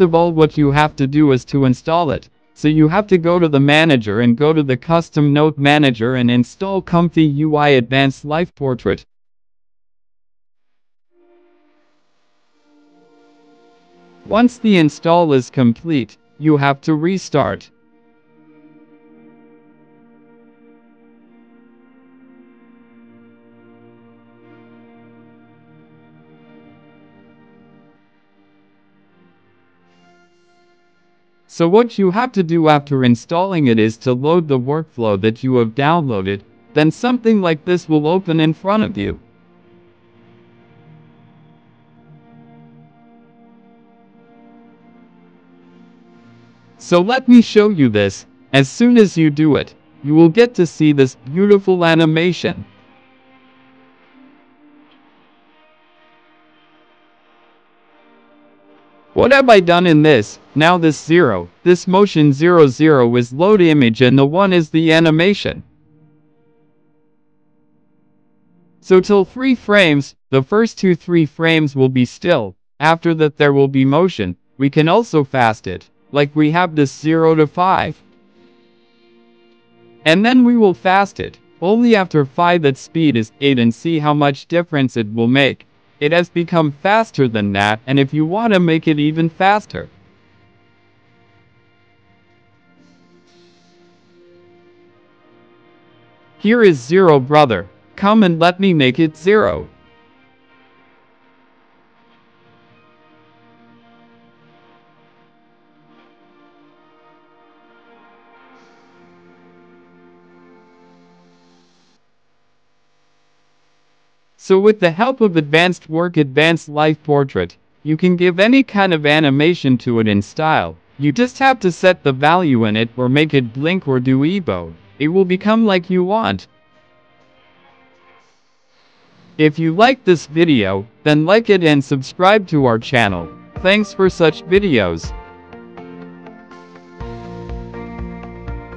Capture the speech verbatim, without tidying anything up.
of all, what you have to do is to install it. So you have to go to the manager and go to the custom note manager and install ComfyUI Advanced LivePortrait. Once the install is complete, you have to restart. So what you have to do after installing it is to load the workflow that you have downloaded, then something like this will open in front of you. So let me show you this. As soon as you do it, you will get to see this beautiful animation. What have I done in this? Now this zero, this motion zero zero is load image and the one is the animation. So till three frames, the first two three frames will be still. After that there will be motion. We can also fast it, like we have this zero to five. And then we will fast it, only after five that speed is eight, and see how much difference it will make. It has become faster than that, and if you want to make it even faster, here is zero, brother. Come and let me make it zero. So with the help of Advanced Work Advanced LivePortrait, you can give any kind of animation to it in style. You just have to set the value in it or make it blink or do ebo. It will become like you want. If you like this video, then like it and subscribe to our channel. Thanks for such videos.